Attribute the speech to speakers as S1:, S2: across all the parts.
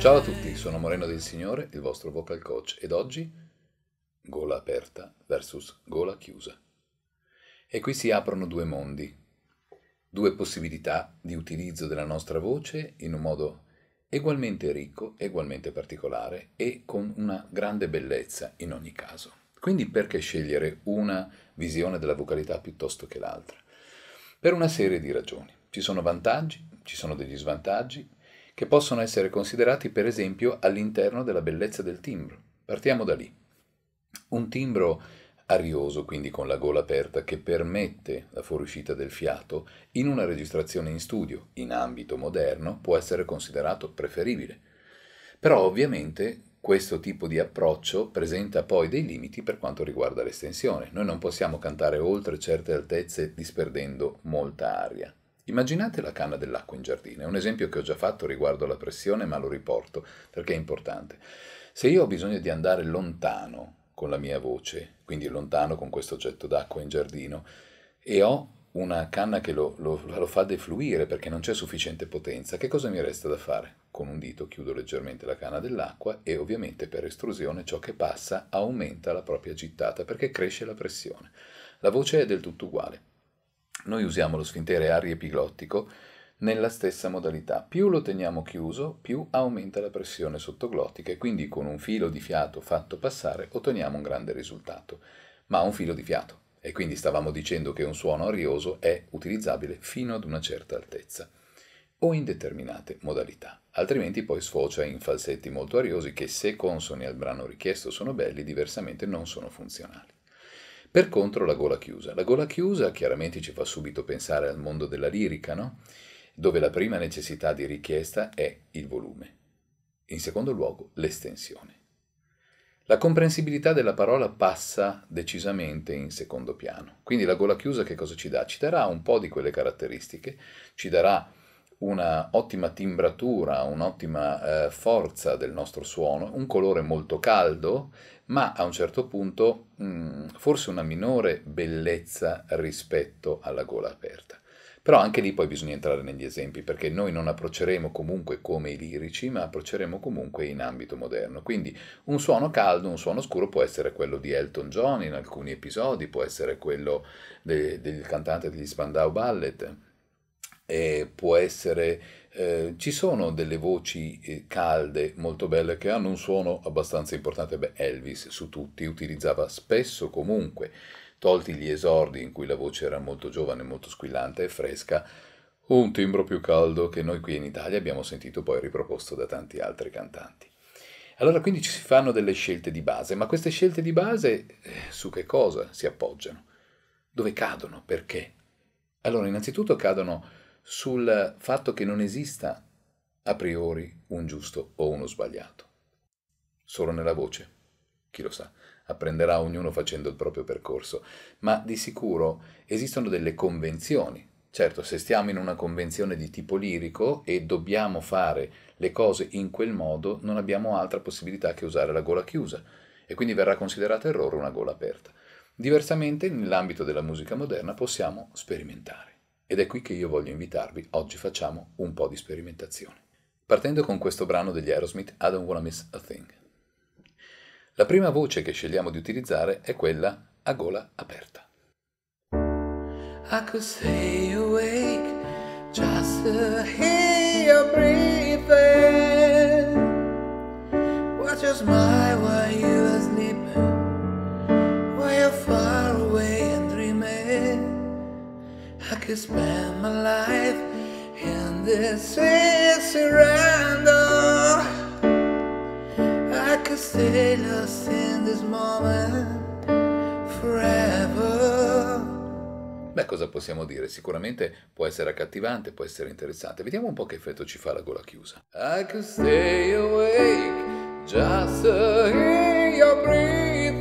S1: Ciao a tutti, sono Moreno del Signore, il vostro vocal coach, ed oggi gola aperta versus gola chiusa. E qui si aprono due mondi, due possibilità di utilizzo della nostra voce in un modo egualmente ricco, egualmente particolare e con una grande bellezza in ogni caso. Quindi perché scegliere una visione della vocalità piuttosto che l'altra? Per una serie di ragioni. Ci sono vantaggi, ci sono degli svantaggi, che possono essere considerati per esempio all'interno della bellezza del timbro. Partiamo da lì. Un timbro arioso, quindi con la gola aperta, che permette la fuoriuscita del fiato, in una registrazione in studio, in ambito moderno, può essere considerato preferibile. Però ovviamente questo tipo di approccio presenta poi dei limiti per quanto riguarda l'estensione. Noi non possiamo cantare oltre certe altezze disperdendo molta aria. Immaginate la canna dell'acqua in giardino, è un esempio che ho già fatto riguardo alla pressione, ma lo riporto perché è importante. Se io ho bisogno di andare lontano con la mia voce, quindi lontano con questo oggetto d'acqua in giardino, e ho una canna che lo fa defluire perché non c'è sufficiente potenza, che cosa mi resta da fare? Con un dito chiudo leggermente la canna dell'acqua e ovviamente per estrusione ciò che passa aumenta la propria gittata perché cresce la pressione. La voce è del tutto uguale. Noi usiamo lo sfintere arie-epiglottico nella stessa modalità. Più lo teniamo chiuso, più aumenta la pressione sottoglottica e quindi con un filo di fiato fatto passare otteniamo un grande risultato. Ma un filo di fiato. E quindi stavamo dicendo che un suono arioso è utilizzabile fino ad una certa altezza o in determinate modalità. Altrimenti poi sfocia in falsetti molto ariosi che se consoni al brano richiesto sono belli, diversamente non sono funzionali. Per contro la gola chiusa. La gola chiusa chiaramente ci fa subito pensare al mondo della lirica, no? Dove la prima necessità di richiesta è il volume. In secondo luogo l'estensione. La comprensibilità della parola passa decisamente in secondo piano. Quindi la gola chiusa che cosa ci dà? Ci darà un po' di quelle caratteristiche, ci darà una ottima timbratura, un'ottima forza del nostro suono, un colore molto caldo, ma a un certo punto forse una minore bellezza rispetto alla gola aperta. Però anche lì poi bisogna entrare negli esempi, perché noi non approcceremo comunque come i lirici, ma approcceremo comunque in ambito moderno. Quindi un suono caldo, un suono scuro può essere quello di Elton John in alcuni episodi, può essere quello del cantante degli Spandau Ballet, può essere ci sono delle voci calde molto belle che hanno un suono abbastanza importante. Beh, Elvis su tutti utilizzava spesso comunque, tolti gli esordi in cui la voce era molto giovane, molto squillante e fresca, un timbro più caldo che noi qui in Italia abbiamo sentito poi riproposto da tanti altri cantanti. Allora quindi ci si fanno delle scelte di base, ma queste scelte di base su che cosa si appoggiano? Dove cadono? Perché? Allora, innanzitutto cadono sul fatto che non esista a priori un giusto o uno sbagliato. Solo nella voce, chi lo sa, apprenderà ognuno facendo il proprio percorso, ma di sicuro esistono delle convenzioni. Certo, se stiamo in una convenzione di tipo lirico e dobbiamo fare le cose in quel modo, non abbiamo altra possibilità che usare la gola chiusa e quindi verrà considerata errore una gola aperta. Diversamente, nell'ambito della musica moderna possiamo sperimentare. Ed è qui che io voglio invitarvi, oggi facciamo un po' di sperimentazione. Partendo con questo brano degli Aerosmith, I Don't Wanna Miss a Thing. La prima voce che scegliamo di utilizzare è quella a gola aperta.
S2: I could stay awake just to hear your breathing. Watch your smile while you are sleeping, while you're far away and dreaming. I could spend my life in this sweet surrender. I could stay lost in this moment forever.
S1: Beh, cosa possiamo dire? Sicuramente può essere accattivante, può essere interessante. Vediamo un po' che effetto ci fa la gola chiusa.
S2: I could stay awake just to hear your breathing.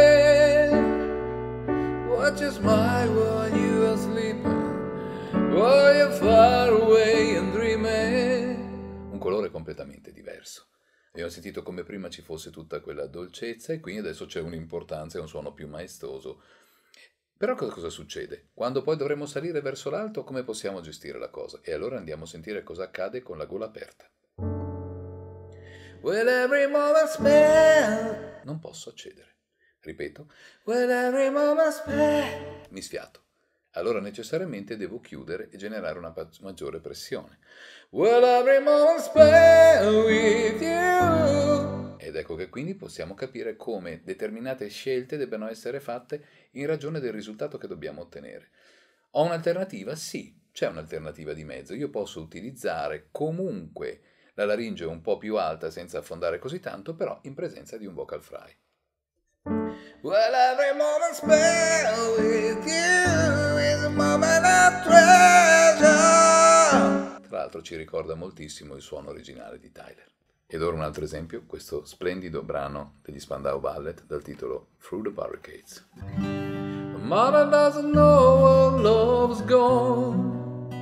S2: Watch you smile while you are sleeping, while you're far away and dreaming.
S1: Un colore completamente diverso. Abbiamo sentito come prima ci fosse tutta quella dolcezza e quindi adesso c'è un'importanza e un suono più maestoso. Però cosa succede? Quando poi dovremo salire verso l'alto, come possiamo gestire la cosa? E allora andiamo a sentire cosa accade con la gola aperta.
S2: Will every moment spent.
S1: Non posso accedere. Ripeto.
S2: Will every moment spent.
S1: Mi sfiato. Allora necessariamente devo chiudere e generare una maggiore pressione.
S2: Will every moment spent with you.
S1: Ed ecco che quindi possiamo capire come determinate scelte debbano essere fatte in ragione del risultato che dobbiamo ottenere. Ho un'alternativa? Sì, c'è un'alternativa di mezzo. Io posso utilizzare comunque la laringe un po' più alta senza affondare così tanto, però in presenza di un vocal fry.
S2: Well, every moment spent with you is a moment of treasure.
S1: Tra l'altro ci ricorda moltissimo il suono originale di Tyler. Ed ora un altro esempio, questo splendido brano degli Spandau Ballet dal titolo Through the Barricades.
S2: Mother doesn't know what love's gone.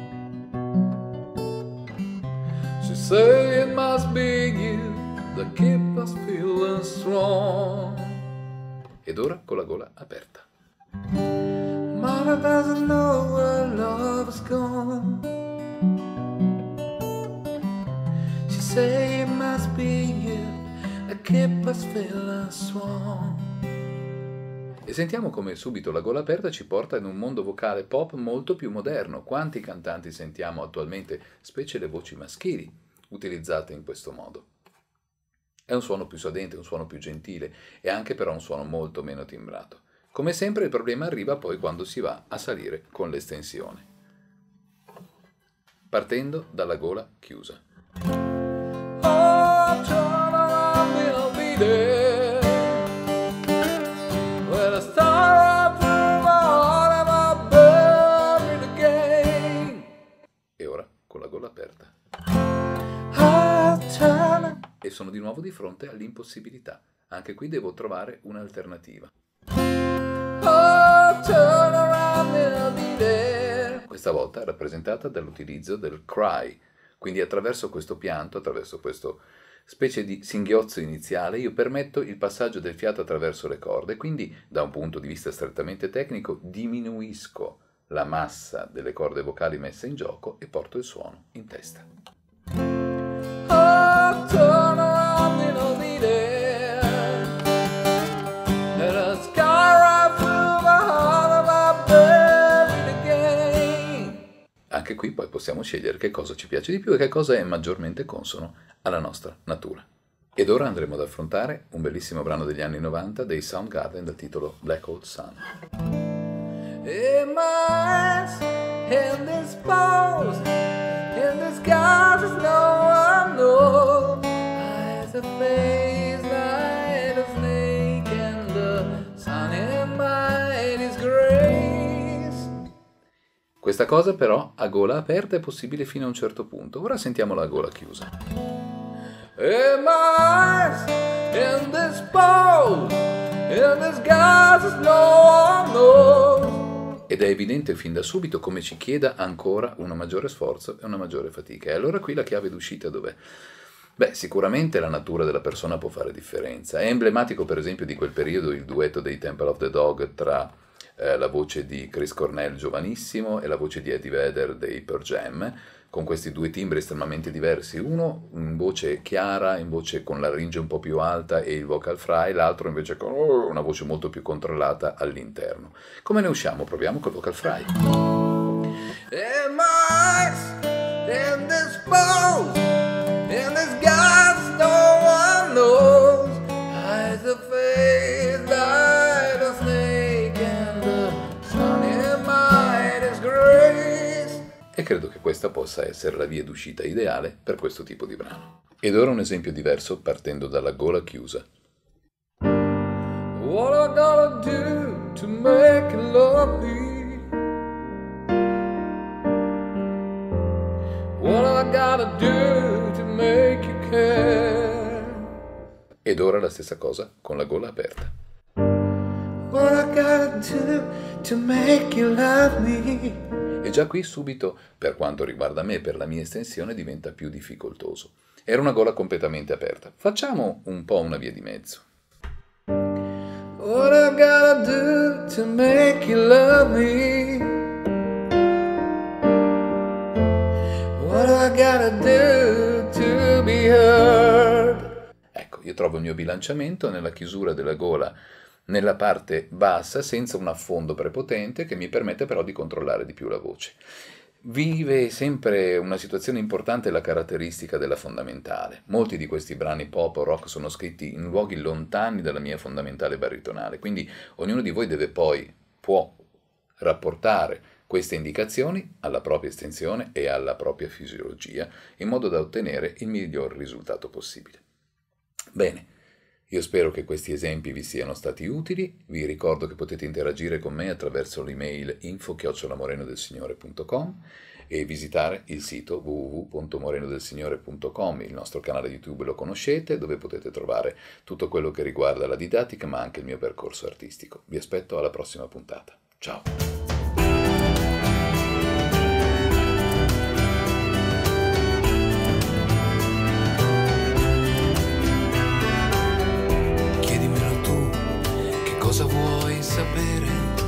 S2: She say it must be you that keep us feeling strong.
S1: Ed ora con la gola aperta.
S2: Mother doesn't know where love's gone. She say it must be you that keep us feeling strong.
S1: E sentiamo come subito la gola aperta ci porta in un mondo vocale pop molto più moderno. Quanti cantanti sentiamo attualmente, specie le voci maschili, utilizzate in questo modo? È un suono più suadente, un suono più gentile e anche però un suono molto meno timbrato. Come sempre il problema arriva poi quando si va a salire con l'estensione. Partendo dalla gola chiusa.
S2: Oh, turn around, we'll be there. Where the star of my buried again.
S1: E ora con la gola aperta.
S2: Oh, turn.
S1: E sono di nuovo di fronte all'impossibilità. Anche qui devo trovare un'alternativa.
S2: Oh, turn around, we'll be there.
S1: Questa volta rappresentata dall'utilizzo del cry. Quindi attraverso questo pianto, attraverso questo specie di singhiozzo iniziale, io permetto il passaggio del fiato attraverso le corde. Quindi, da un punto di vista strettamente tecnico, diminuisco la massa delle corde vocali messe in gioco e porto il suono in testa.
S2: Oh, turn around, we'll be there. Let us sky right through the heart of our buried again.
S1: Anche qui poi possiamo scegliere che cosa ci piace di più e che cosa è maggiormente consono alla nostra natura. Ed ora andremo ad affrontare un bellissimo brano degli anni 90 dei Soundgarden dal titolo Black Hole Sun.
S2: In my eyes, indisposed, in the skies is no one knows. Eyes of face, light of snake, and the sun in my disgrace.
S1: Questa cosa però a gola aperta è possibile fino a un certo punto. Ora sentiamo la gola chiusa.
S2: In my eyes, indisposed, in the skies is no one knows.
S1: Ed è evidente fin da subito come ci chieda ancora un maggiore sforzo e una maggiore fatica. E allora qui la chiave d'uscita dov'è? Beh, sicuramente la natura della persona può fare differenza. È emblematico per esempio di quel periodo il duetto dei Temple of the Dog tra la voce di Chris Cornell giovanissimo e la voce di Eddie Vedder dei Pearl Jam, con questi due timbri estremamente diversi, uno in voce chiara, in voce con la laringe un po' più alta e il vocal fry, l'altro invece con una voce molto più controllata all'interno. Come ne usciamo? Proviamo col vocal fry.
S2: In my eyes, indisposed, in the skies no one knows. Eyes of face, light of snake, and the sun in my disgrace.
S1: E credo che questa possa essere la via d'uscita ideale per questo tipo di brano. Ed ora un esempio diverso partendo dalla gola chiusa.
S2: What I gotta do to make you love me? What I gotta do to make you care?
S1: Ed ora la stessa cosa con la gola aperta.
S2: What I gotta do to make you love me?
S1: E già qui subito, per quanto riguarda me, per la mia estensione, diventa più difficoltoso. Era una gola completamente aperta. Facciamo un po' una via di mezzo.
S2: What I gotta do to make you love me? What I gotta do to be heard?
S1: trovo il mio bilanciamento nella chiusura della gola nella parte bassa, senza un affondo prepotente, che mi permette però di controllare di più la voce. Vive sempre una situazione importante la caratteristica della fondamentale. Molti di questi brani pop o rock sono scritti in luoghi lontani dalla mia fondamentale baritonale, quindi ognuno di voi può rapportare queste indicazioni alla propria estensione e alla propria fisiologia, in modo da ottenere il miglior risultato possibile. Bene. Io spero che questi esempi vi siano stati utili, vi ricordo che potete interagire con me attraverso l'email info@morenodelsignore.com e visitare il sito www.morenodelsignore.com, il nostro canale YouTube lo conoscete, dove potete trovare tutto quello che riguarda la didattica ma anche il mio percorso artistico. Vi aspetto alla prossima puntata. Ciao!
S2: Cosa vuoi sapere?